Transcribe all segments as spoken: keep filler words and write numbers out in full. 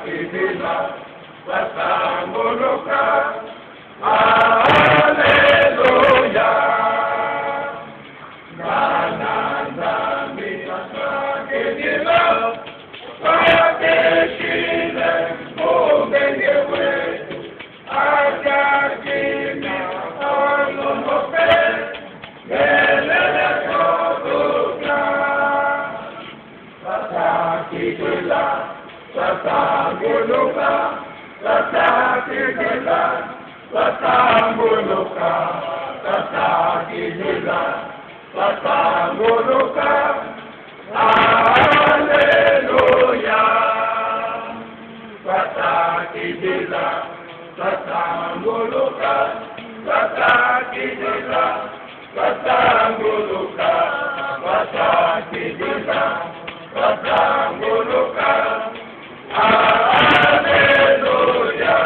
kidila, watanguluka. Haleluya. Nananda mitasa kidila, wakeshile mungenge wetu. Ajakina olumope, gelele koduka. Watakidila, watanguluka. Watakidila, watanguluka. Watakidila, watanguluka. Haleluya. Watakidila, watanguluka. Watakidila, watanguluka. Watakidila, watanguluka. Haleluya.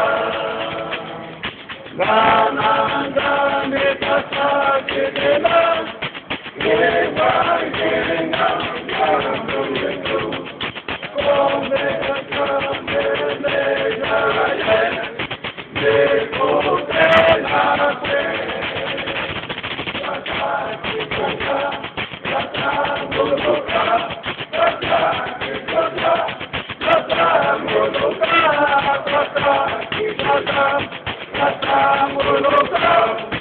Nananda mitasa kidila, yewa yenga yanguyetu. Kome kamele jaye, nekote nase. Watakidila, watanguluka. Watakidila, watanguluka. Watakidila, watanguluka.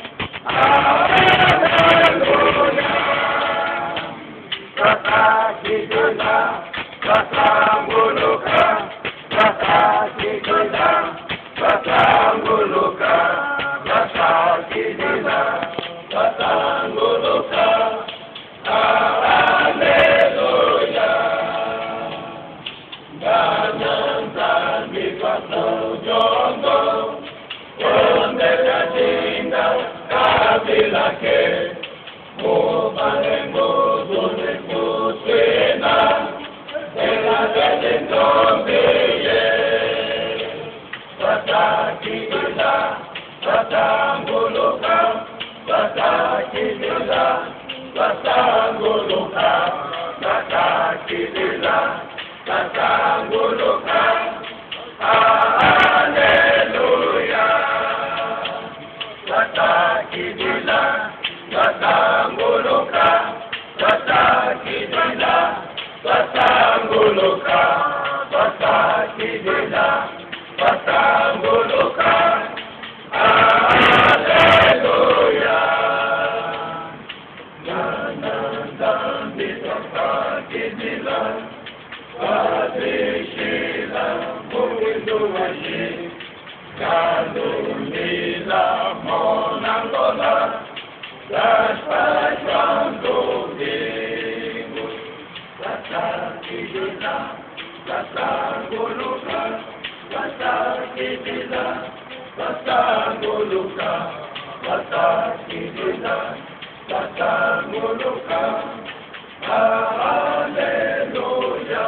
Haleluya. Watakidila, watanguluka. Watakidila, watanguluka. Watakidila, watanguluka. Haleluya. Nananda mitasa jongo, onde kajinda kabilake. Mubarengo dune kusena, ela kajendombeye. Watakidila, watanguluka. Watakidila, watanguluka. Watakidila, watanguluka. Haleluya. Watakidila, watanguluka. Watakidila, watanguluka. Watakidila, watanguluka. Haleluya. Nananda mitasa kidila, wadeshila muwindo washi. Kalumila monangola, dashpashando vingu. Watakidila, watanguluka. Watakidila, watanguluka. Watakidila, watanguluka. Haleluya.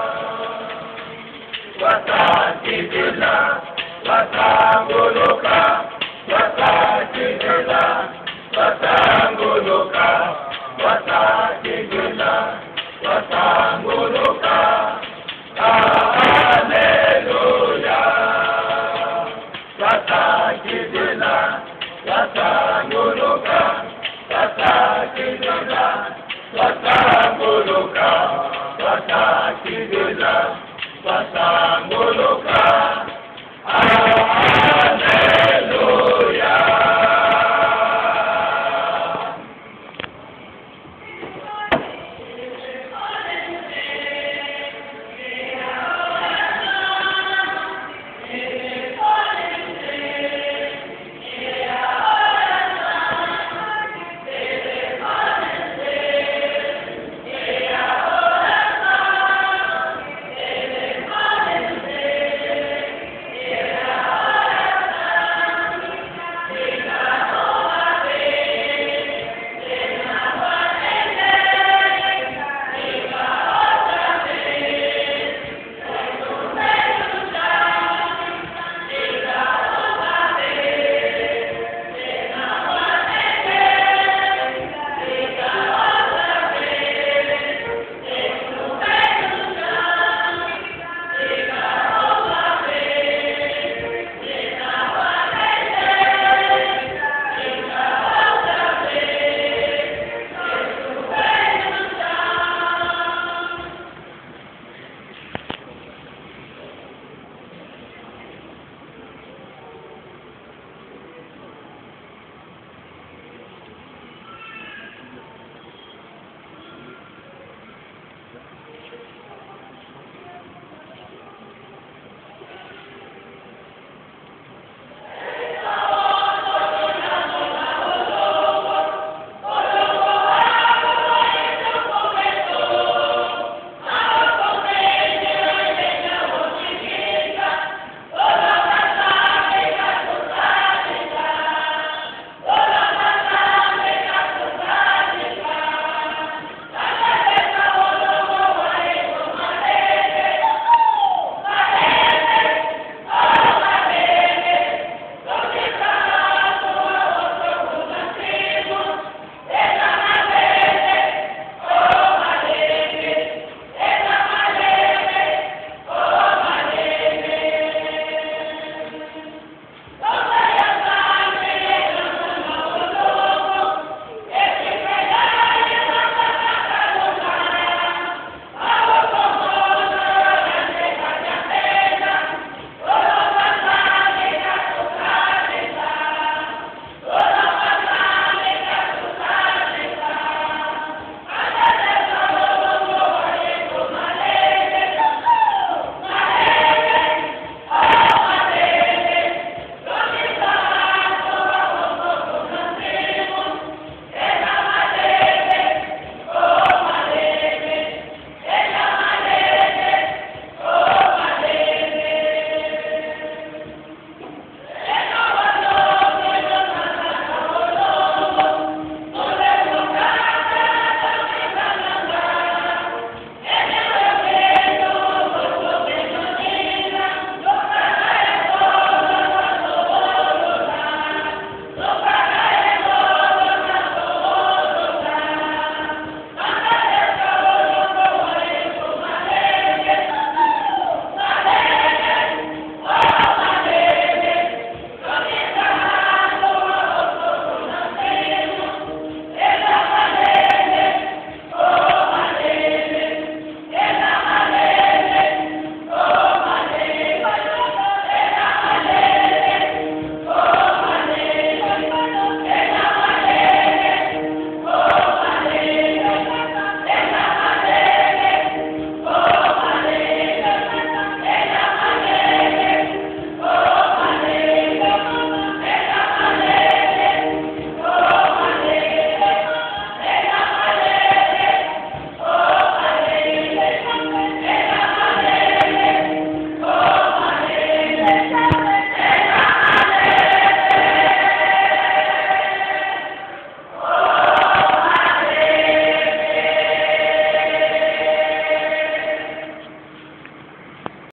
Watakidila, watanguluka. Watakidila, watanguluka. Watakidila, watanguluka.